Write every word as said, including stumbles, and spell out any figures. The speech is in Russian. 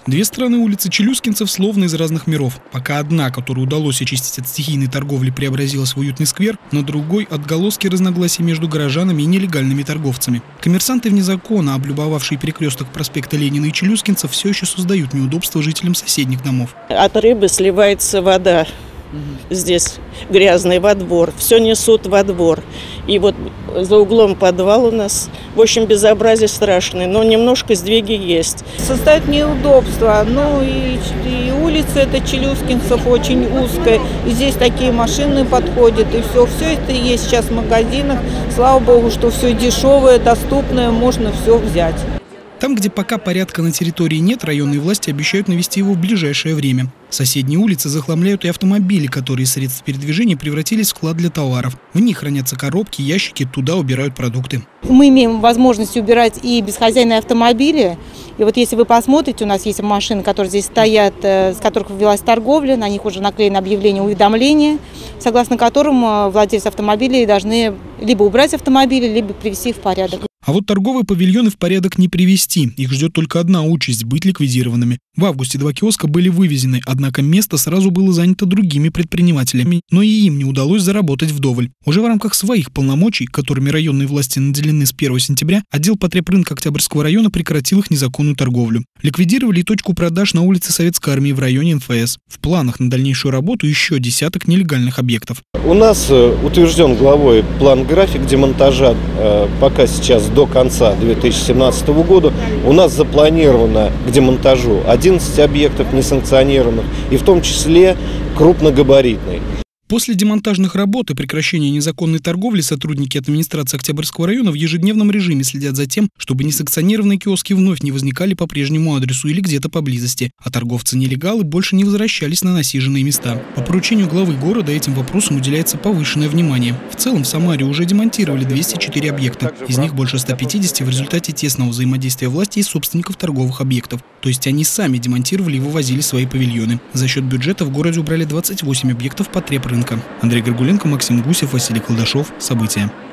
Две стороны улицы челюскинцев словно из разных миров. Пока одна, которую удалось очистить от стихийной торговли, преобразилась в уютный сквер, на другой – отголоски разногласий между горожанами и нелегальными торговцами. Коммерсанты вне закона, облюбовавшие перекресток проспекта Ленина и челюскинцев, все еще создают неудобства жителям соседних домов. От рыбы сливается вода. Здесь грязный во двор, все несут во двор. И вот за углом подвал у нас, в общем, безобразие страшное, но немножко сдвиги есть. Создают неудобства, ну и, и улица эта челюскинцев очень узкая, и здесь такие машины подходят, и все, все это есть сейчас в магазинах. Слава богу, что все дешевое, доступное, можно все взять. Там, где пока порядка на территории нет, районные власти обещают навести его в ближайшее время. Соседние улицы захламляют и автомобили, которые из средств передвижения превратились в склад для товаров. В них хранятся коробки, ящики, туда убирают продукты. Мы имеем возможность убирать и бесхозяйные автомобили. И вот если вы посмотрите, у нас есть машины, которые здесь стоят, с которых велась торговля, на них уже наклеено объявление уведомления, согласно которым владельцы автомобилей должны либо убрать автомобили, либо привести их в порядок. А вот торговые павильоны в порядок не привести. Их ждет только одна участь – быть ликвидированными. В августе два киоска были вывезены, однако место сразу было занято другими предпринимателями. Но и им не удалось заработать вдоволь. Уже в рамках своих полномочий, которыми районные власти наделены с первого сентября, отдел потребрынка Октябрьского района прекратил их незаконную торговлю. Ликвидировали и точку продаж на улице Советской армии в районе эн эф эс. В планах на дальнейшую работу еще десяток нелегальных объектов. У нас утвержден главой план-график демонтажа пока сейчас до конца две тысячи семнадцатого года. У нас запланировано к демонтажу одиннадцать объектов несанкционированных, и в том числе крупногабаритный. После демонтажных работ и прекращения незаконной торговли сотрудники администрации Октябрьского района в ежедневном режиме следят за тем, чтобы несанкционированные киоски вновь не возникали по прежнему адресу или где-то поблизости, а торговцы-нелегалы больше не возвращались на насиженные места. По поручению главы города этим вопросам уделяется повышенное внимание. В целом в Самаре уже демонтировали двести четыре объекта, из них больше ста пятидесяти в результате тесного взаимодействия власти и собственников торговых объектов. То есть они сами демонтировали и вывозили свои павильоны. За счет бюджета в городе убрали двадцать восемь объектов потребрынка. Андрей Горгуленко, Максим Гусев, Василий Колдашов. События.